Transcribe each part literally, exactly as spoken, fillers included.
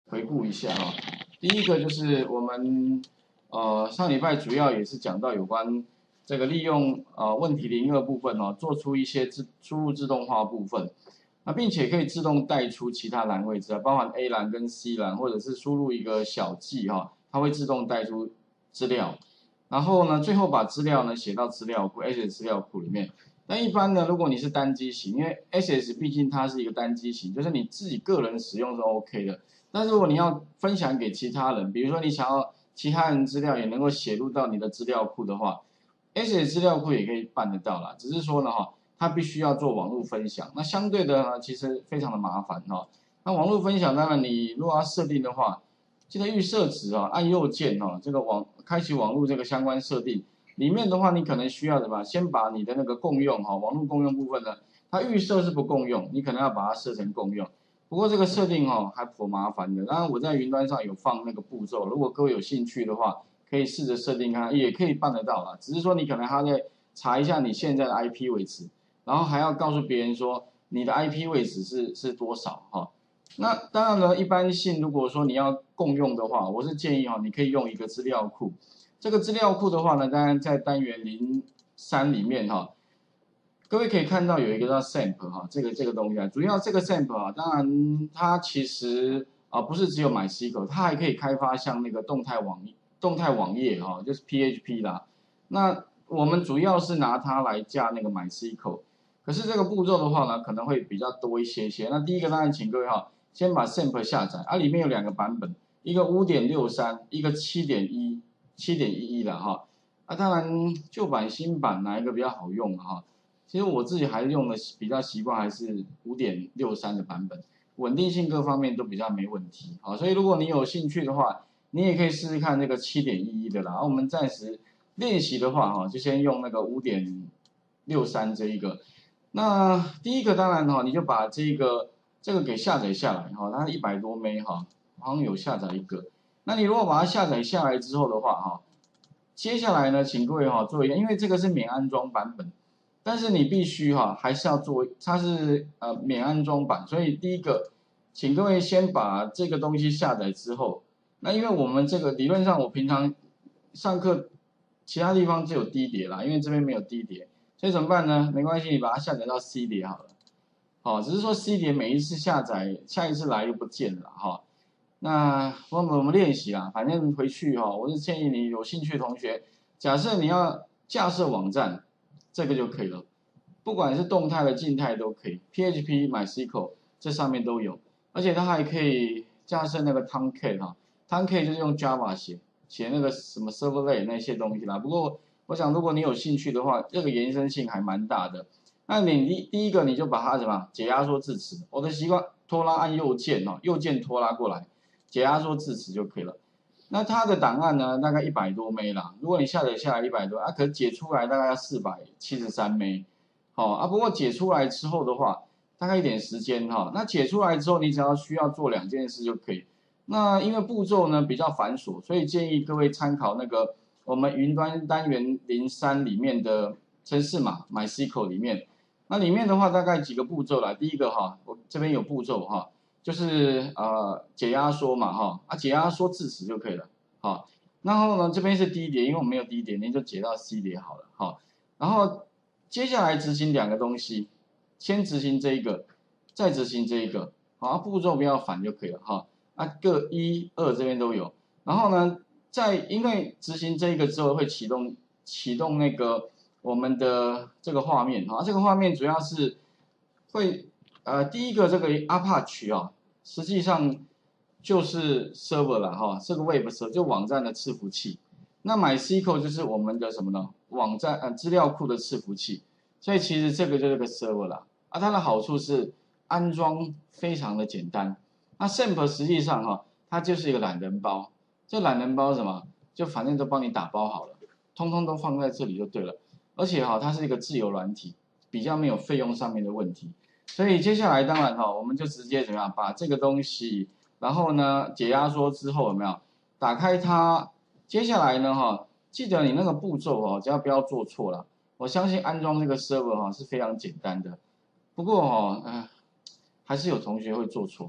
回顾一下哈。第一个就是我们呃上礼拜主要也是讲到有关这个利用呃问题零二部分哦，做出一些自输入自动化部分，那并且可以自动带出其他栏位置啊，包含 A 栏跟 C 栏，或者是输入一个小记哈，它会自动带出资料。然后呢，最后把资料呢写到资料库 S S 资料库里面。那一般呢，如果你是单机型，因为 S S 毕竟它是一个单机型，就是你自己个人使用是 OK 的。但是如果你要分享给其他人，比如说你想要其他人资料也能够写入到你的资料库的话 ，S S 资料库也可以办得到啦。只是说呢，哈，它必须要做网络分享。那相对的呢，其实非常的麻烦哈。那网络分享当然你如果要设定的话，记得预设值啊，按右键哦，这个网开启网络这个相关设定里面的话，你可能需要什么？先把你的那个共用哈，网络共用部分呢，它预设是不共用，你可能要把它设成共用。不过这个设定哦还颇麻烦的，当然我在云端上有放那个步骤，如果各位有兴趣的话，可以试着设定看，也可以办得到啦。只是说你可能还要再查一下你现在的 I P 位置，然后还要告诉别人说你的 I P 位置是是多少哈。那当然呢，一般性如果说你要共用的话，我是建议哈，你可以用一个资料库。这个资料库的话呢，当然在单元零三里面哈，各位可以看到有一个叫 S A M P 哈，这个这个东西啊，主要这个 S A M P 啊，当然它其实啊不是只有 MySQL， 它还可以开发像那个动态网动态网页哈，就是 P H P 啦。那我们主要是拿它来架那个 MySQL， 可是这个步骤的话呢，可能会比较多一些些。那第一个当然请各位哈，先把 S A M P 下载，啊里面有两个版本，一个 五点六三， 一个 七点一， 七点一一 的哈。啊当然旧版新版哪一个比较好用哈？其实我自己还是用的比较习惯，还是 五点六三 的版本，稳定性各方面都比较没问题。好，所以如果你有兴趣的话，你也可以试试看那个 七点一一 的啦。我们暂时练习的话，哈，就先用那个 五点六三 这一个。那第一个当然哈，你就把这个这个给下载下来哈，它一百多 M B 哈，好像有下载一个。那你如果把它下载下来之后的话哈，接下来呢，请各位哈做一个，因为这个是免安装版本。但是你必须哈，还是要做，它是呃免安装版，所以第一个，请各位先把这个东西下载之后，那因为我们这个理论上我平常上课其他地方只有低碟啦，因为这边没有低碟，所以怎么办呢？没关系，你把它下载到 C 碟好了，好，只是说 C 碟每一次下载，下一次来又不见了哈。那我们我们练习啦，反正回去哈，我是建议你有兴趣的同学，假设你要架设网站。这个就可以了，不管是动态的、静态都可以 ，P H P、MySQL 这上面都有，而且它还可以架设那个 Tomcat 哈 ，Tomcat 就是用 Java 写写那个什么 Servlet 那些东西啦。不过我想如果你有兴趣的话，这个延伸性还蛮大的。那你第第一个你就把它什么解压缩字词，我的习惯拖拉按右键哦，右键拖拉过来，解压缩字词就可以了。那它的档案呢，大概一百多 M B 啦。如果你下载下来一百多，啊，可解出来大概要四百七十三 M B， 好啊。不过解出来之后的话，大概一点时间哈。那解出来之后，你只要需要做两件事就可以。那因为步骤呢比较繁琐，所以建议各位参考那个我们云端单元零三里面的程式码 MySQL 里面。那里面的话大概几个步骤啦。第一个哈，我这边有步骤哈。就是呃解压缩嘛哈，啊解压缩字词就可以了，好，然后呢这边是低碟，因为我们没有低碟，您就解到 C 碟好了，好，然后接下来执行两个东西，先执行这一个，再执行这一个，好，步骤不要反就可以了哈，啊各一二这边都有，然后呢在因为执行这一个之后会启动启动那个我们的这个画面哈，这个画面主要是会。呃，第一个这个 Apache 啊，实际上就是 server 了哈，是个 web server，就网站的伺服器。那 MySQL 就是我们的什么呢？网站呃资料库的伺服器。所以其实这个就是个 server 啦。啊，它的好处是安装非常的简单。那 S A M P 实际上哈，它就是一个懒人包。这懒人包什么？就反正都帮你打包好了，通通都放在这里就对了。而且哈，它是一个自由软体，比较没有费用上面的问题。所以接下来当然哈，我们就直接怎么样把这个东西，然后呢解压缩之后有没有打开它？接下来呢哈，记得你那个步骤哦，只要不要做错了。我相信安装这个 server 哈是非常简单的，不过哈，呃，还是有同学会做错。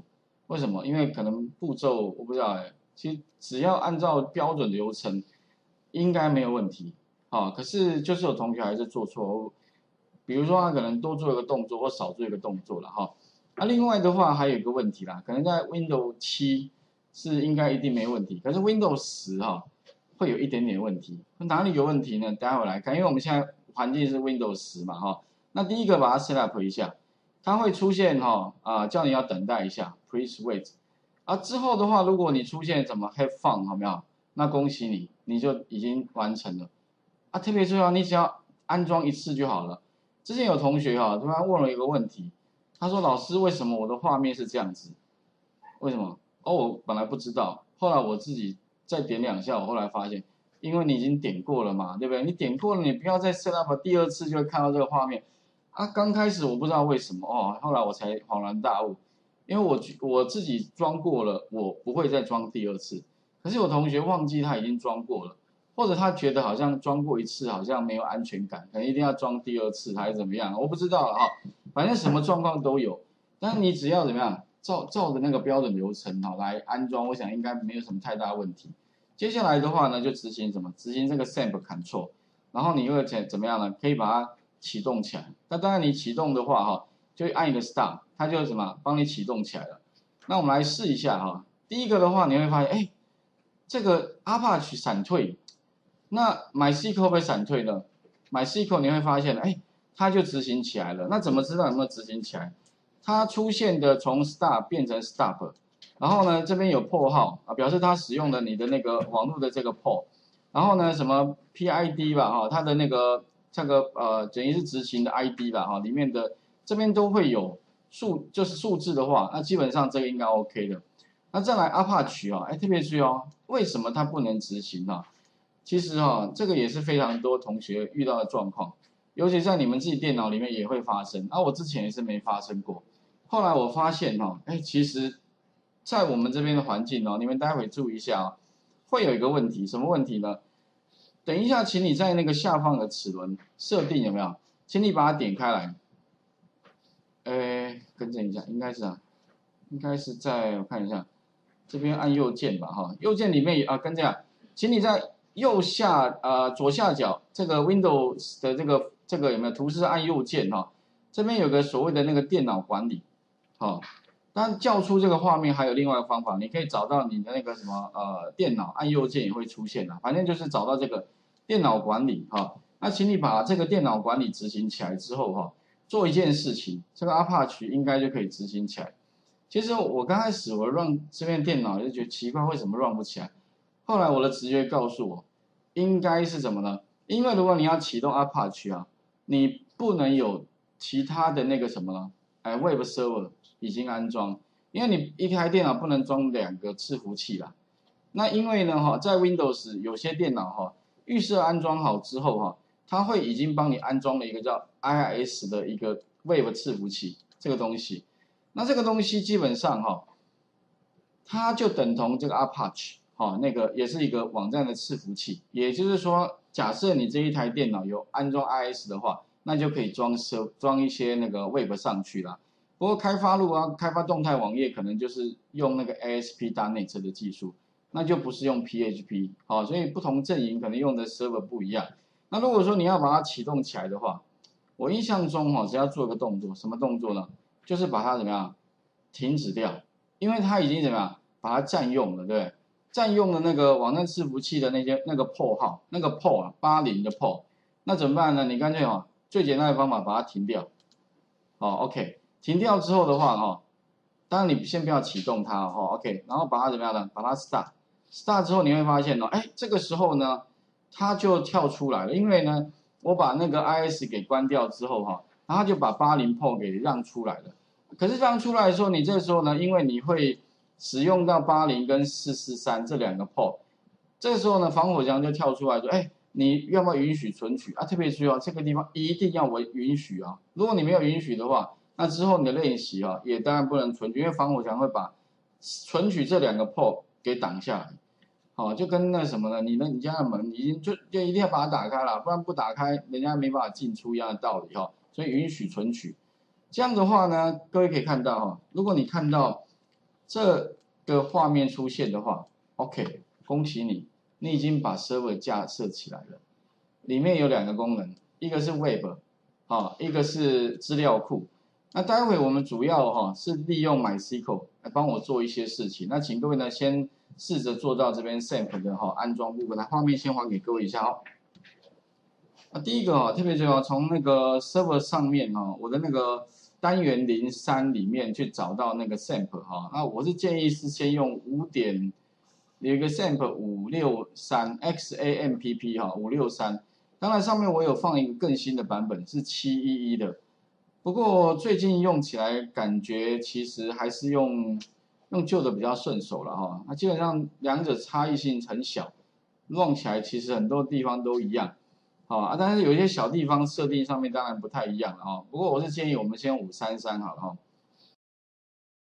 为什么？因为可能步骤我不知道哎，其实只要按照标准流程，应该没有问题。啊，可是就是有同学还是做错，比如说他可能多做一个动作或少做一个动作了哈。那、啊、另外的话还有一个问题啦，可能在 Windows 七是应该一定没问题，可是 Windows 十哈会有一点点问题。哪里有问题呢？待会来看，因为我们现在环境是 Windows 十嘛哈。那第一个把它 set up 一下，它会出现哈啊叫你要等待一下 ，please wait。啊之后的话，如果你出现什么 have fun 好没有？那恭喜你，你就已经完成了。啊，特别重要，你只要安装一次就好了。之前有同学哈、啊，突然问了一个问题，他说：“老师，为什么我的画面是这样子？为什么？”哦，我本来不知道，后来我自己再点两下，我后来发现，因为你已经点过了嘛，对不对？你点过了，你不要再 set up 第二次就会看到这个画面。啊，刚开始我不知道为什么哦，后来我才恍然大悟，因为我我自己装过了，我不会再装第二次。可是有同学忘记他已经装过了。或者他觉得好像装过一次好像没有安全感，可能一定要装第二次还是怎么样，我不知道了哈。反正什么状况都有，但是你只要怎么样，照照着那个标准流程哈来安装，我想应该没有什么太大问题。接下来的话呢，就执行什么？执行这个 sample control， 然后你又怎怎么样呢？可以把它启动起来。那当然你启动的话哈，就按一个 start， 它就什么帮你启动起来了。那我们来试一下哈。第一个的话，你会发现，哎，这个 Apache 闪退。那 MySQL 会不会闪退呢 ？MySQL 你会发现，哎，它就执行起来了。那怎么知道有没有执行起来？它出现的从 start 变成 stop， 然后呢这边有 port 号啊，表示它使用了你的那个网络的这个 port， 然后呢什么 P I D 吧哈，它的那个这个呃等于是执行的 I D 吧哈，里面的这边都会有数，就是数字的话，那基本上这个应该 OK 的。那再来 Apache 啊，哎特别注意哦，为什么它不能执行呢？其实哈、哦，这个也是非常多同学遇到的状况，尤其在你们自己电脑里面也会发生。啊，我之前也是没发生过，后来我发现哈、哦，哎，其实，在我们这边的环境哦，你们待会注意一下哦，会有一个问题，什么问题呢？等一下，请你在那个下方的齿轮设定有没有？请你把它点开来。呃，更正一下，应该是啊，应该是在我看一下，这边按右键吧哈，右键里面也啊，跟这样，请你在右下呃左下角这个 Windows 的这个这个有没有图示按右键哈、哦？这边有个所谓的那个电脑管理，好、哦，当然叫出这个画面还有另外一个方法，你可以找到你的那个什么呃电脑按右键也会出现的，反正就是找到这个电脑管理哈、哦。那请你把这个电脑管理执行起来之后哈、哦，做一件事情，这个 Apache 应该就可以执行起来。其实我刚开始我 run 这边电脑就觉得奇怪，为什么 run 不起来？后来我的直觉告诉我，应该是什么呢？因为如果你要启动 Apache 啊，你不能有其他的那个什么呢？哎 ，Web Server 已经安装，因为你一台电脑不能装两个伺服器啦。那因为呢，哈，在 Windows 有些电脑哈，预设安装好之后哈，它会已经帮你安装了一个叫 I I S 的一个 Web 伺服器这个东西。那这个东西基本上哈，它就等同这个 Apache。哦，那个也是一个网站的伺服器，也就是说，假设你这一台电脑有安装 I S 的话，那就可以装设装一些那个 Web 上去啦。不过开发如果要开发动态网页，可能就是用那个 A S P dot net 的技术，那就不是用 P H P。好、哦，所以不同阵营可能用的 server 不一样。那如果说你要把它启动起来的话，我印象中哈、哦，只要做一个动作，什么动作呢？就是把它怎么样停止掉，因为它已经怎么样把它占用了，对不对？占用了那个网站伺服器的那些那个 port 号，那个 port 啊，八零的 port， 那怎么办呢？你干脆哈，最简单的方法把它停掉。好 ，OK， 停掉之后的话哈，当然你先不要启动它哈 ，OK， 然后把它怎么样呢？把它 start，start 之后你会发现哦，哎，这个时候呢，它就跳出来了，因为呢，我把那个 I S 给关掉之后哈，然后就把八零 port 给让出来了。可是让出来的时候，你这个时候呢，因为你会使用到八零跟四四三这两个 port， 这个时候呢，防火墙就跳出来说，哎，你要不要允许存取啊？特别注意哦，这个地方一定要为允许啊。如果你没有允许的话，那之后你的练习啊，也当然不能存取，因为防火墙会把存取这两个 port 给挡下来。好、哦，就跟那什么呢？你的你家的门已经就就一定要把它打开了，不然不打开，人家没办法进出一样的道理哈、哦。所以允许存取，这样的话呢，各位可以看到哈、哦，如果你看到这个画面出现的话 ，OK， 恭喜你，你已经把 server 架设起来了。里面有两个功能，一个是 Web， 啊，一个是资料库。那待会我们主要哈是利用 MySQL 来帮我做一些事情。那请各位呢先试着做到这边 S A M P 的哈安装部分。来，画面先还给各位一下哦。那第一个哈，特别重要，从那个 server 上面哈，我的那个单元零三里面去找到那个 S A M P 哈。那我是建议是先用五点有一个 S A M P 五六三 X A M P P 哈五六三。当然上面我有放一个更新的版本是七一一的。不过最近用起来感觉其实还是用用旧的比较顺手了哈。那基本上两者差异性很小，用起来其实很多地方都一样，好啊，但是有一些小地方设定上面当然不太一样了哈。不过我是建议我们先用五三三好了哈。